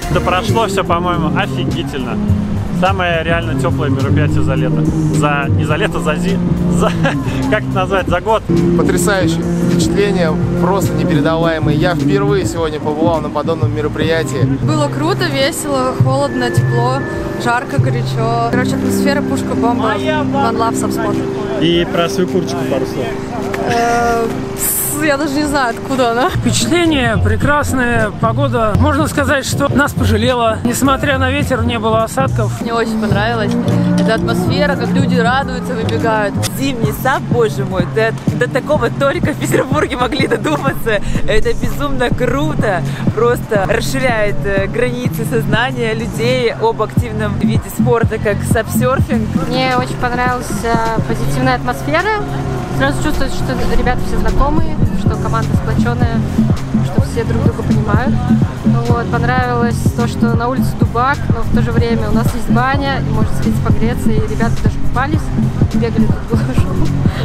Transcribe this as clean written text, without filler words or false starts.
Да прошло все, по-моему, офигительно. Самое реально теплое мероприятие за лето. Не за лето, как это назвать, за год. Потрясающее впечатление, просто непередаваемое. Я впервые сегодня побывал на подобном мероприятии. Было круто, весело, холодно, тепло, жарко, горячо. Короче, атмосфера пушка-бомба. One Love Subspot. И про свою курточку пару слов. Я даже не знаю, откуда она. Впечатление прекрасное, погода, можно сказать, что нас пожалела. Несмотря на ветер, не было осадков. Мне очень понравилось. Эта атмосфера, как люди радуются, выбегают. Зимний сад, боже мой, до такого только в Петербурге могли додуматься. Это безумно круто. Просто расширяет границы сознания людей об активном виде спорта, как сапсерфинг. Мне очень понравилась позитивная атмосфера. Сразу чувствуется, что ребята все знакомые, что команда сплоченная, что все друг друга понимают. Вот. Понравилось то, что на улице дубак, но в то же время у нас есть баня, и можно сходить погреться, и ребята даже купались, бегали тут голышом.